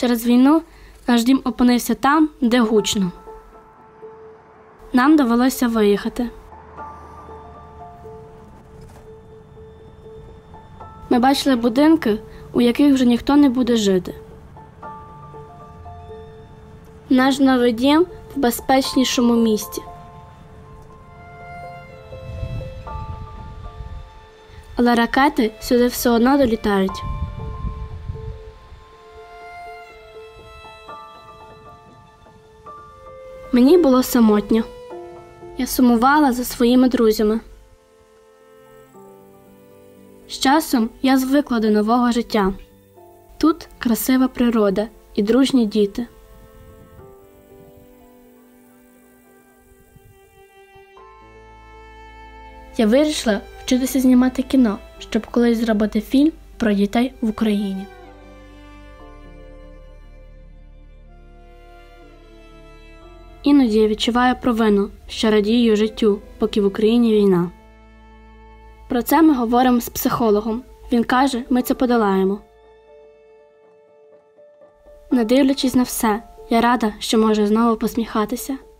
Через війну наш дім опинився там, де гучно. Нам довелося виїхати. Ми бачили будинки, у яких вже ніхто не буде жити. Наш новий дім в безпечнішому місті. Але ракети сюди все одно долітають. Мені було самотньо. Я сумувала за своїми друзями. З часом я звикла до нового життя. Тут красива природа і дружні діти. Я вирішила вчитися знімати кіно, щоб колись зробити фільм про дітей в Україні. Іноді я відчуваю провину, що радію життю, поки в Україні війна. Про це ми говоримо з психологом. Він каже, ми це подолаємо. Не дивлячись на все, я рада, що можу знову посміхатися.